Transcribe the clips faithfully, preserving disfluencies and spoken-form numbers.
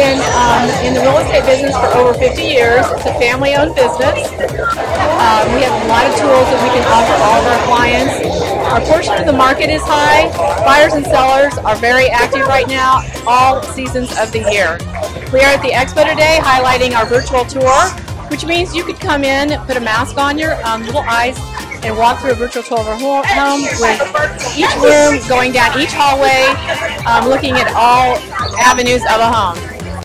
been um, in the real estate business for over fifty years. It's a family-owned business. Um, we have a lot of tools that we can offer all of our clients. Our portion of the market is high. Buyers and sellers are very active right now, all seasons of the year. We are at the Expo today highlighting our virtual tour, which means you could come in, put a mask on your um, little eyes, and walk through a virtual tour of our home with each room, going down each hallway, um, looking at all avenues of a home.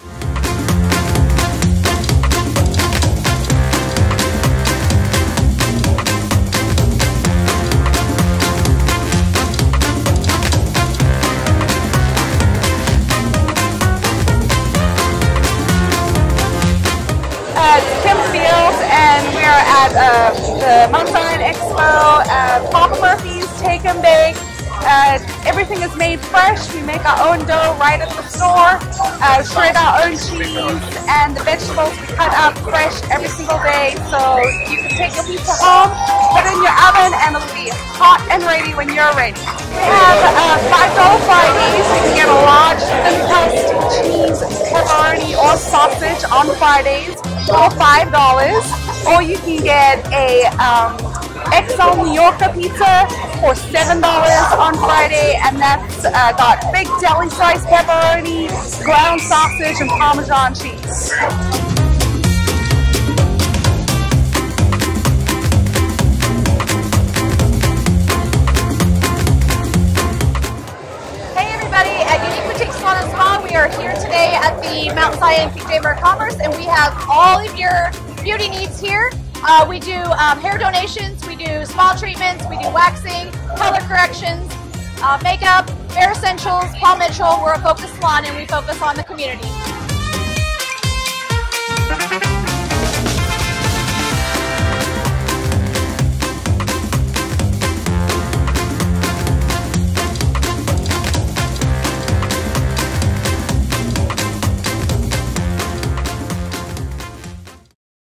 And we are at uh, the Mount Zion Expo, uh, Papa Murphy's Take and Bake. Uh, everything is made fresh. We make our own dough right at the store, uh, shred our own cheese, and the vegetables we cut up fresh every single day. So you can take your pizza home, put it in your oven, and it'll be hot and ready when you're ready. We have uh, five dollar Fridays. You can get a large thin crust cheese, pepperoni, or sausage on Fridays for five dollars. Or you can get a um, X L New Yorker pizza for seven dollars on Friday, and that's uh, got big deli sliced pepperoni, ground sausage, and Parmesan cheese. Hey everybody, at Unique Boutique Salon and Spa, we are here today at the Mount Zion P J Mart Commerce, and we have all of your beauty needs here. Uh, we do um, hair donations, we do spa treatments, we do waxing, color corrections, uh, makeup, hair essentials. Paul Mitchell, we're a focus salon and we focus on the community.